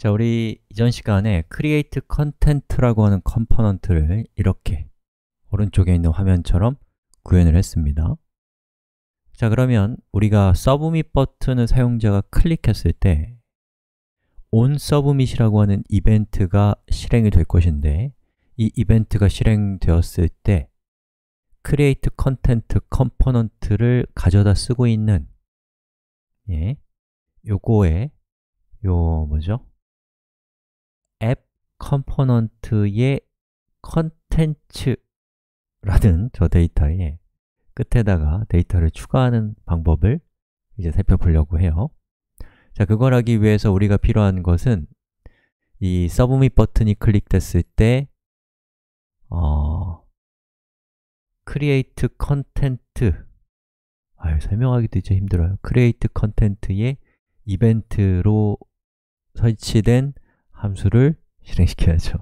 자, 우리 이전 시간에 create content라고 하는 컴포넌트를 이렇게 오른쪽에 있는 화면처럼 구현을 했습니다. 자, 그러면 우리가 submit 버튼을 사용자가 클릭했을 때 onSubmit이라고 하는 이벤트가 실행이 될 것인데, 이 이벤트가 실행되었을 때 create content 컴포넌트를 가져다 쓰고 있는 요거에 뭐죠? 앱 컴포넌트의 컨텐츠라는 저 데이터의 끝에다가 데이터를 추가하는 방법을 이제 살펴보려고 해요. 자, 그걸 하기 위해서 우리가 필요한 것은 이 Submit 버튼이 클릭됐을 때 Create Content 설명하기도 이제 힘들어요. Create Content의 이벤트로 설치된 함수를 실행시켜야죠.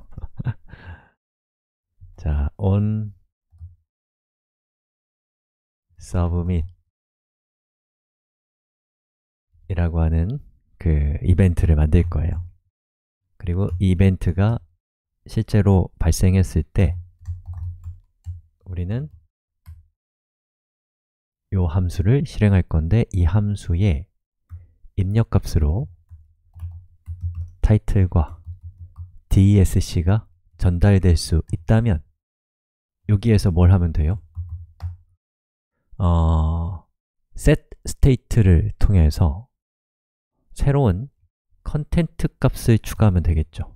자, on submit 이라고 하는 그 이벤트를 만들 거예요. 그리고 이 이벤트가 실제로 발생했을 때 우리는 이 함수를 실행할 건데, 이 함수의 입력값으로 title과 DESC가 전달될 수 있다면 여기에서 뭘 하면 돼요? set state를 통해서 새로운 컨텐트 값을 추가하면 되겠죠.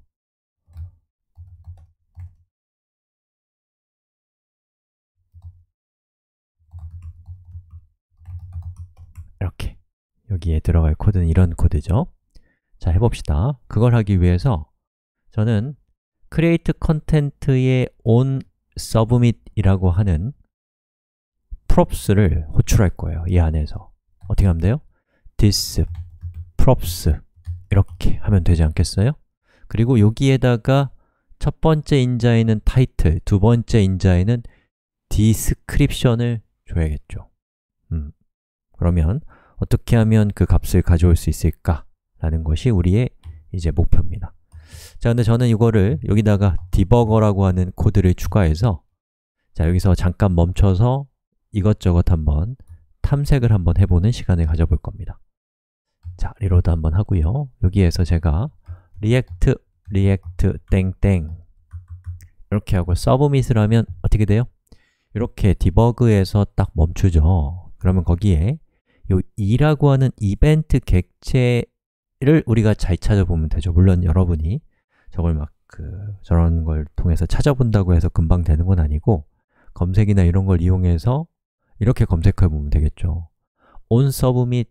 이렇게 여기에 들어갈 코드는 이런 코드죠. 자, 해봅시다. 그걸 하기 위해서 저는 create content의 on submit 이라고 하는 props를 호출할 거예요. 이 안에서 어떻게 하면 돼요? this props 이렇게 하면 되지 않겠어요? 그리고 여기에다가 첫 번째 인자에는 title, 두 번째 인자에는 description을 줘야겠죠. 그러면 어떻게 하면 그 값을 가져올 수 있을까? 라는 것이 우리의 이제 목표입니다. 자, 근데 저는 이거를 여기다가 디버거라고 하는 코드를 추가해서 자, 여기서 잠깐 멈춰서 이것저것 한번 탐색을 한번 해보는 시간을 가져볼 겁니다. 자, 리로드 한번 하고요. 여기에서 제가 react 땡땡 이렇게 하고 submit을 하면 어떻게 돼요? 이렇게 디버그에서 딱 멈추죠. 그러면 거기에 요 e라고 하는 이벤트 객체를 우리가 잘 찾아보면 되죠. 물론 여러분이 저걸 막 저런 걸 통해서 찾아본다고 해서 금방 되는 건 아니고 검색이나 이런 걸 이용해서 이렇게 검색해 보면 되겠죠. onSubmit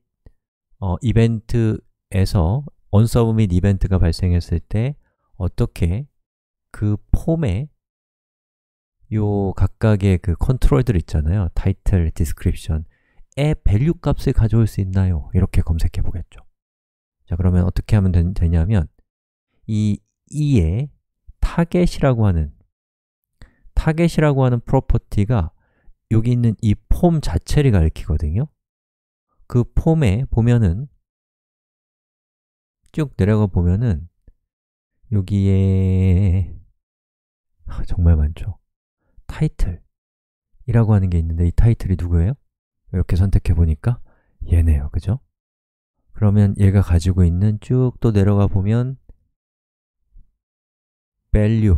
이벤트에서 onSubmit 이벤트가 발생했을 때 어떻게 그 폼에 요 각각의 그 컨트롤들 있잖아요. title, description 의 밸류 값을 가져올 수 있나요? 이렇게 검색해 보겠죠. 자, 그러면 어떻게 하면 되냐면 이 e의 target이라고 하는 프로퍼티가 여기 있는 이 폼 자체를 가리키거든요. 그 폼에 보면은 쭉 내려가 보면은 여기에 정말 많죠. 타이틀 이라고 하는 게 있는데 이 타이틀이 누구예요? 이렇게 선택해 보니까 얘네요. 그죠? 그러면 얘가 가지고 있는 쭉 또 내려가 보면 value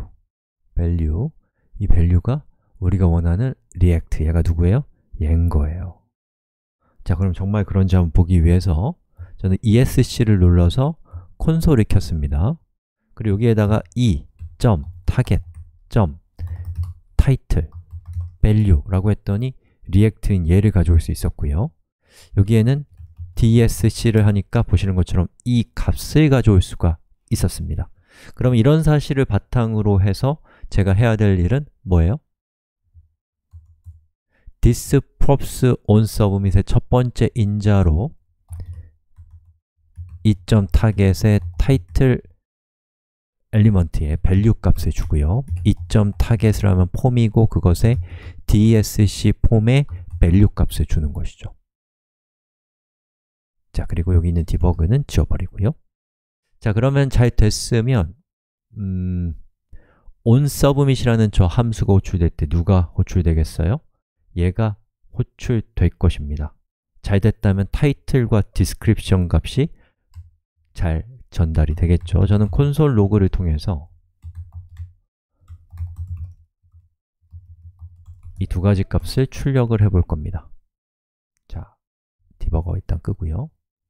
이 value가 우리가 원하는 react 얘가 누구예요? 얘인 거예요. 자, 그럼 정말 그런지 한번 보기 위해서 저는 ESC를 눌러서 콘솔을 켰습니다. 그리고 여기에다가 e.target.title value라고 했더니 react인 얘를 가져올 수 있었고요. 여기에는 DSC를 하니까 보시는 것처럼 이 값을 가져올 수가 있었습니다. 그럼 이런 사실을 바탕으로 해서 제가 해야 될 일은 뭐예요? this props onSubmit의 첫 번째 인자로 e.target의 title 엘리먼트의 value 값을 주고요. e.target을 하면 폼이고 그것에 DSC 폼의 value 값을 주는 것이죠. 자, 그리고 여기 있는 디버그는 지워버리고요. 자, 그러면 잘 됐으면 onSubmit이라는 저 함수가 호출될 때 누가 호출되겠어요? 얘가 호출될 것입니다. 잘 됐다면 title과 description 값이 잘 전달이 되겠죠. 저는 콘솔 로그를 통해서 이 두 가지 값을 출력을 해볼 겁니다. 자, 디버거 일단 끄고요.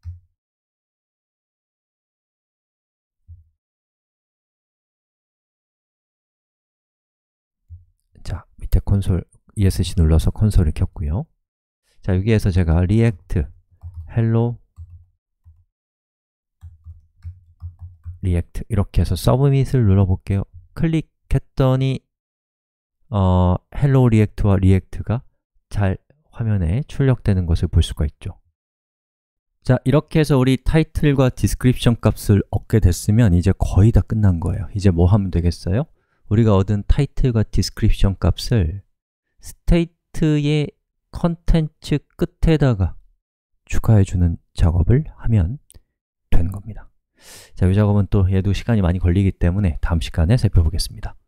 자, 밑에 콘솔 ESC 눌러서 콘솔을 켰고요. 자, 여기에서 제가 react hello react 이렇게 해서 submit을 눌러볼게요. 클릭했더니 hello react와 react가 잘 화면에 출력되는 것을 볼 수가 있죠. 자, 이렇게 해서 우리 title과 description 값을 얻게 됐으면 이제 거의 다 끝난 거예요. 이제 뭐 하면 되겠어요? 우리가 얻은 title과 description 값을 state의 컨텐츠 끝에다가 추가해주는 작업을 하면 되는 겁니다. 자, 이 작업은 또 얘도 시간이 많이 걸리기 때문에 다음 시간에 살펴보겠습니다.